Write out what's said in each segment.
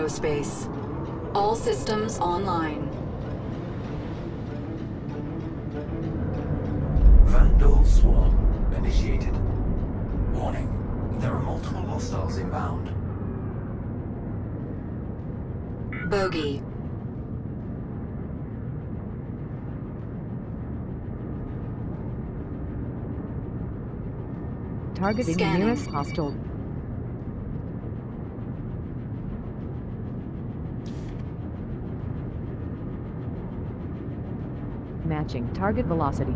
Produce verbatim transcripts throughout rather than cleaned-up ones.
aerospace. All systems online. Vandal swarm initiated. Warning, there are multiple hostiles inbound. Bogey. Targeting Scanning. nearest hostile. Matching target velocity.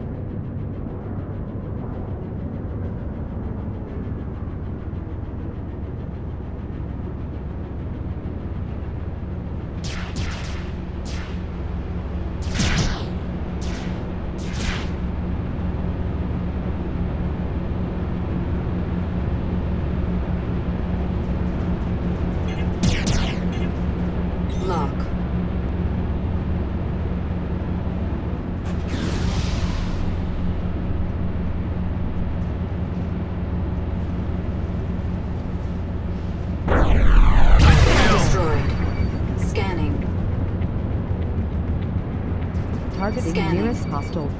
Lock. Destroyed. Scanning. Targeting Scanning. nearest hostile.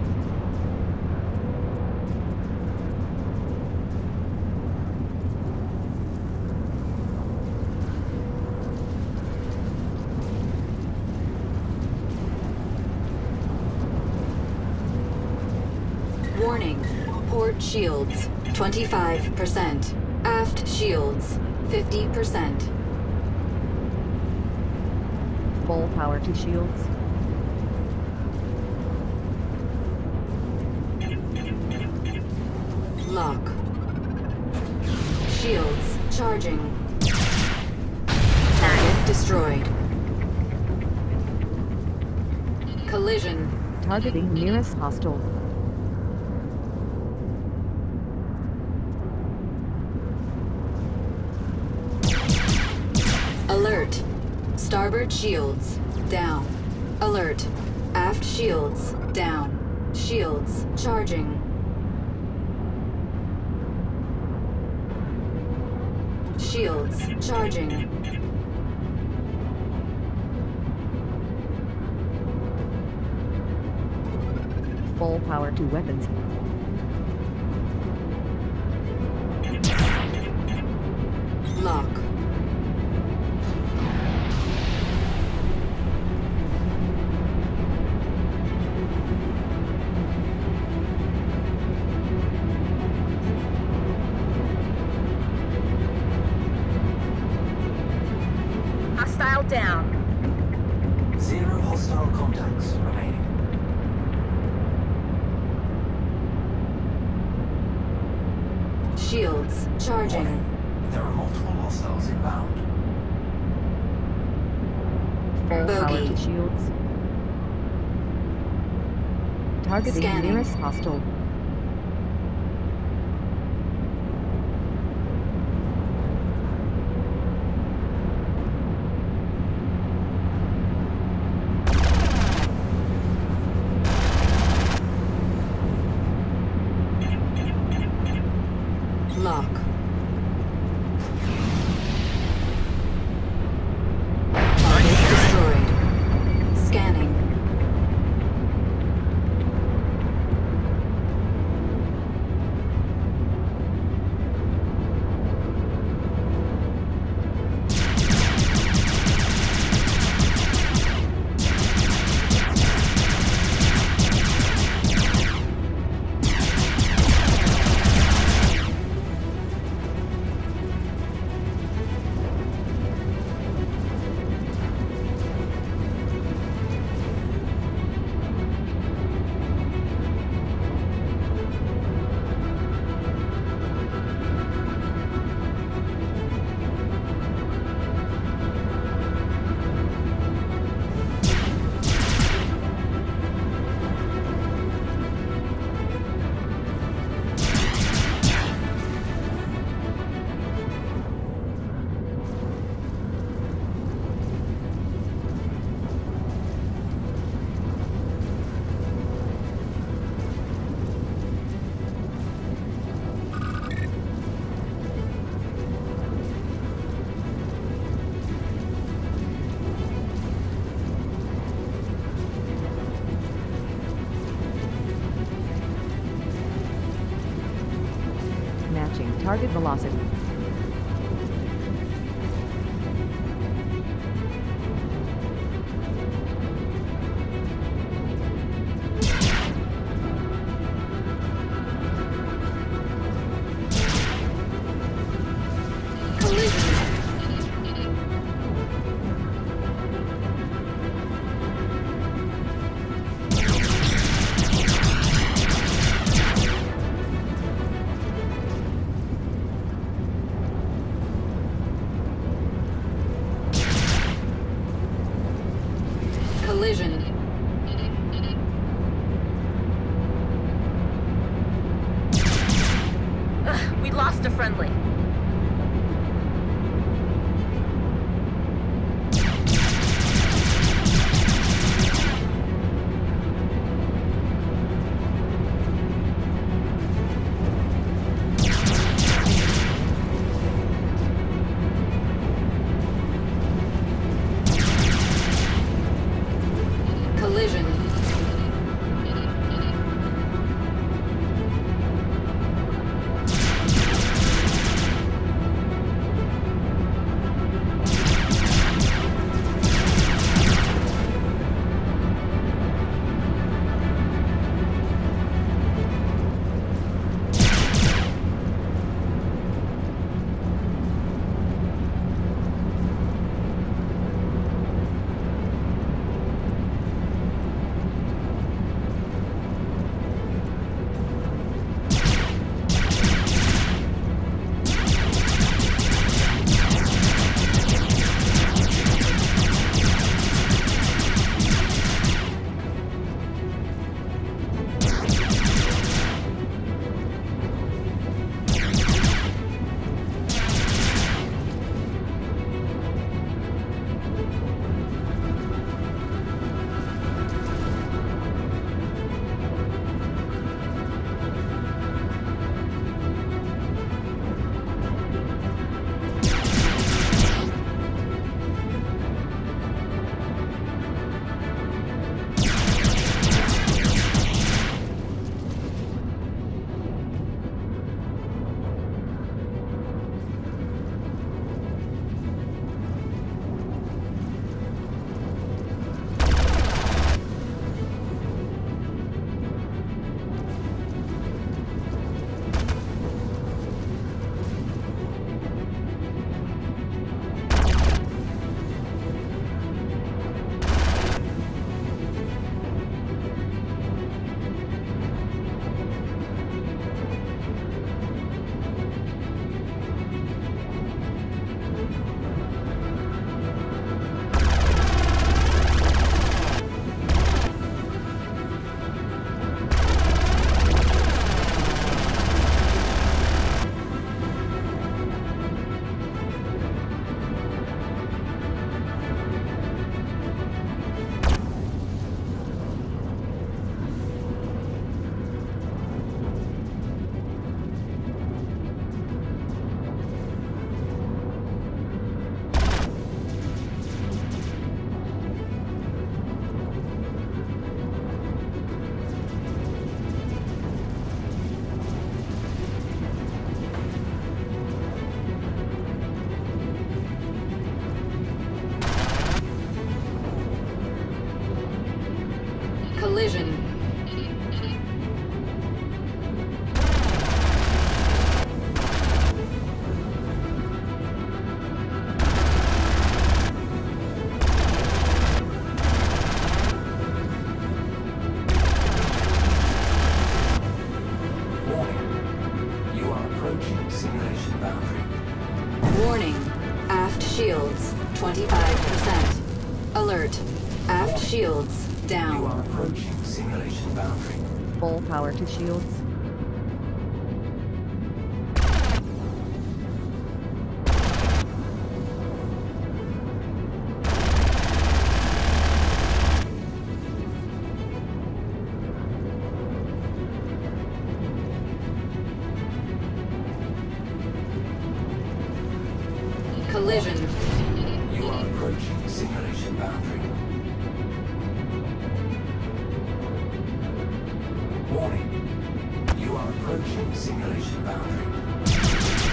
Warning. Port shields, twenty-five percent. Aft shields, fifty percent. Full power to shields. Lock. Shields charging. Target destroyed. Collision. Targeting nearest hostile. Alert. Starboard shields down. Alert. Aft shields down. Shields charging. Shields charging. Full power to weapons. Lock. Hostile down. Zero hostile contacts remaining. Shields charging. Warning, there are multiple hostiles inbound. Full power Bogey. to shields. Targeting Scanning. nearest hostile. Lock. Target destroyed. Scanning. target velocity. Collision. Ugh, we lost a friendly. Collision. Collision. Warning. You are approaching simulation boundary. Warning. Aft shields, twenty-five percent. Alert. Aft shields, You down. are approaching simulation boundary. Full power to shields. Collision. You are approaching simulation boundary. Warning. You are approaching simulation boundary.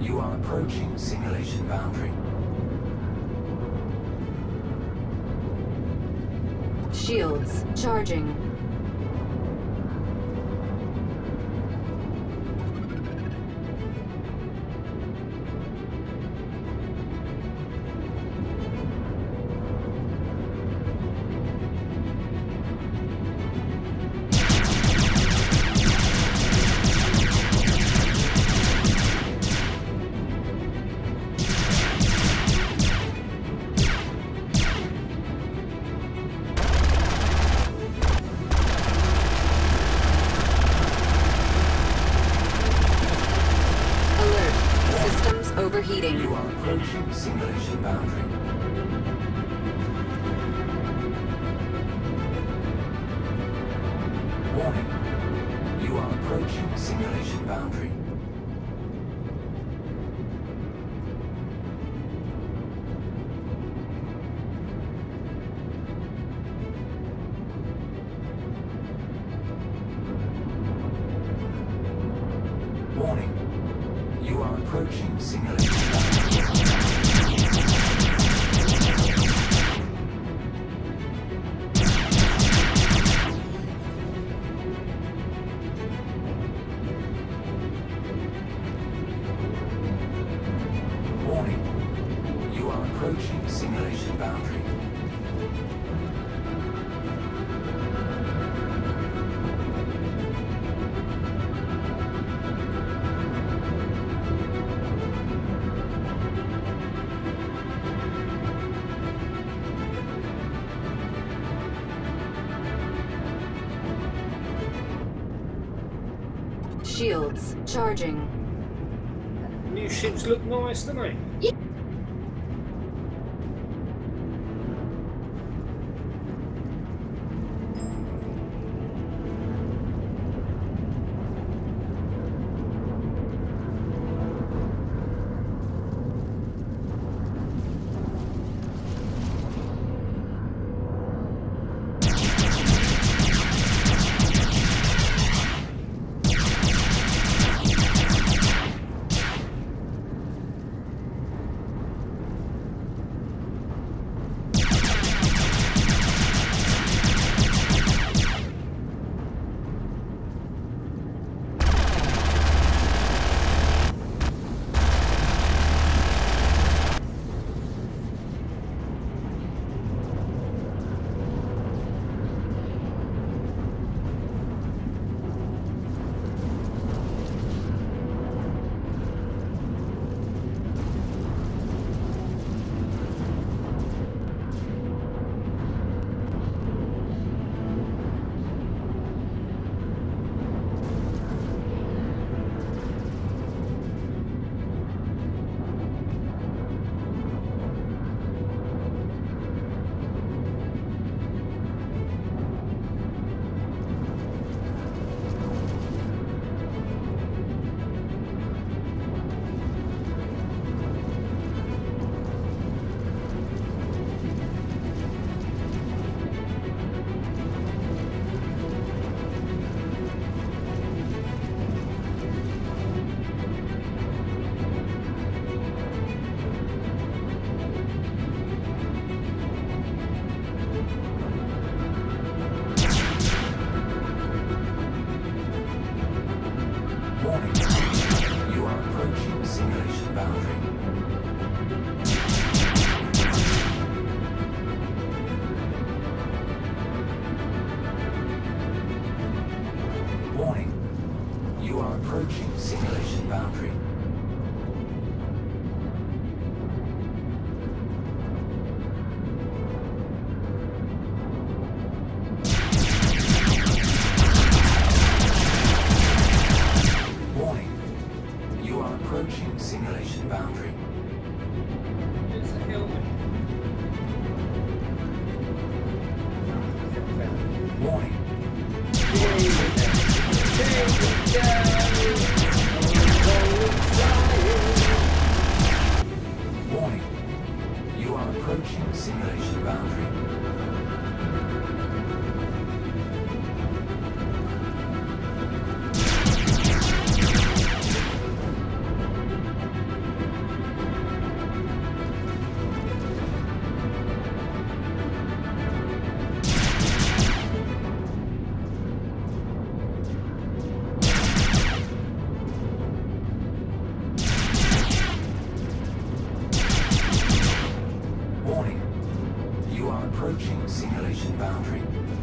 You are approaching simulation boundary. Shields charging. Overheating. You are approaching simulation boundary. Warning. You are approaching simulation boundary. Warning. You are approaching simulation boundary. Warning. You are approaching simulation boundary. Shields charging. New ships look nice, don't they? Warning. You are approaching simulation boundary. Warning. You are approaching simulation boundary. Approaching simulation boundary. Where's the helmet? Warning. Warning. You are approaching simulation boundary. approaching simulation boundary.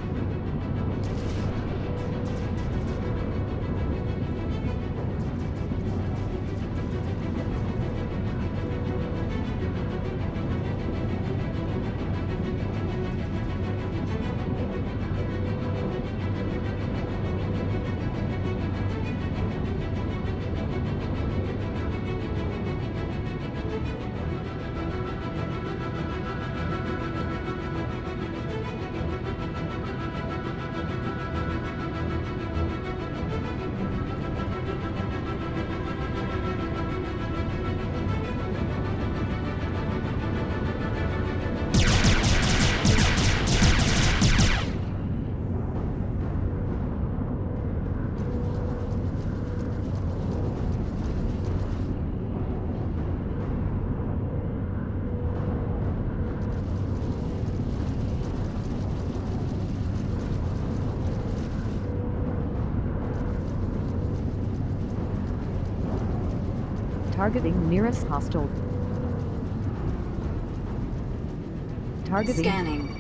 Targeting nearest hostile. Targeting. Scanning.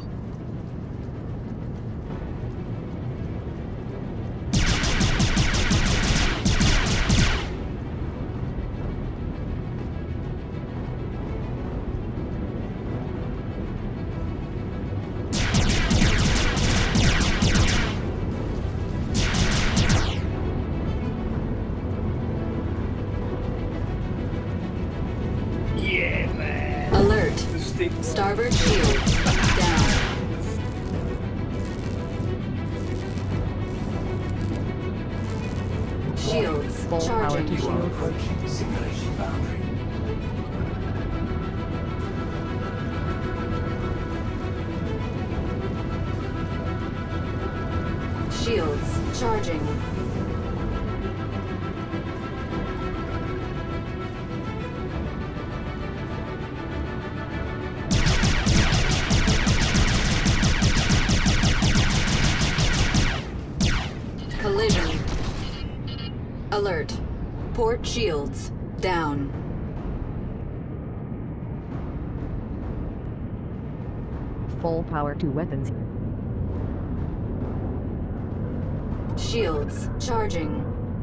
Yeah, man. Alert. The stick. Starboard shield. Down. Shields. Full power Charging. to You are shield. approaching simulation boundary. Shields. Charging. Collision. Alert. Port shields. Down. Full power to weapons. Shields. Charging.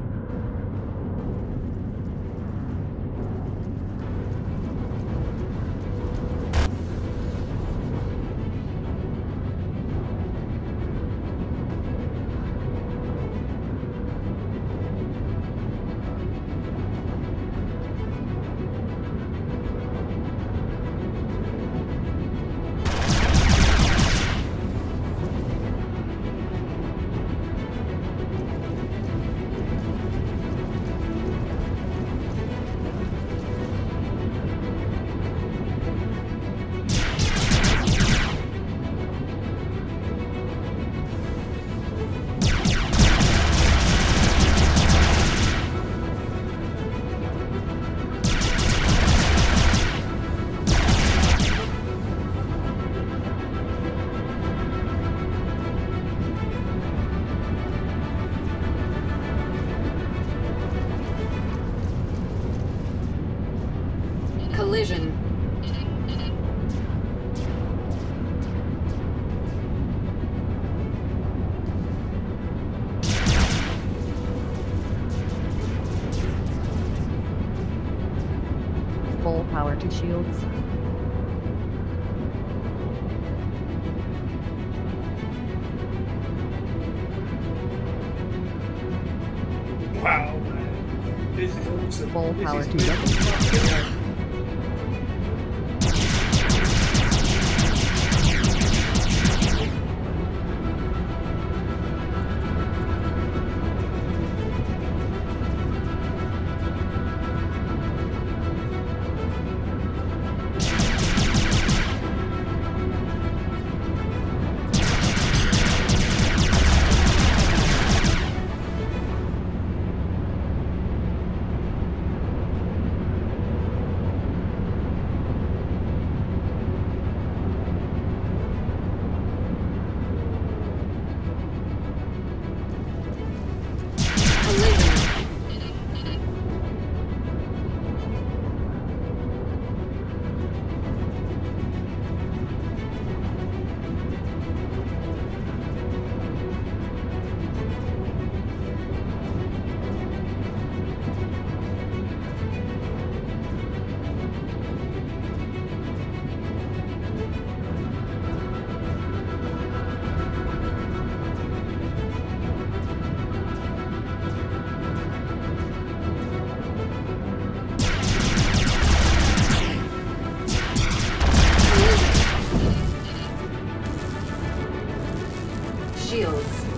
Collision. Full power to shields. Wow, man. This is awesome. Full This power is to really weapons. fucking-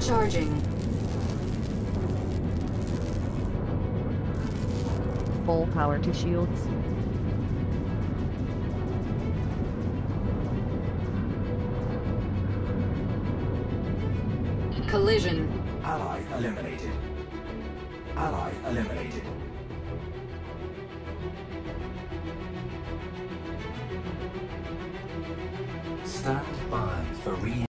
Charging. Full power to shields. Collision. Ally eliminated. Ally eliminated. Stand by for re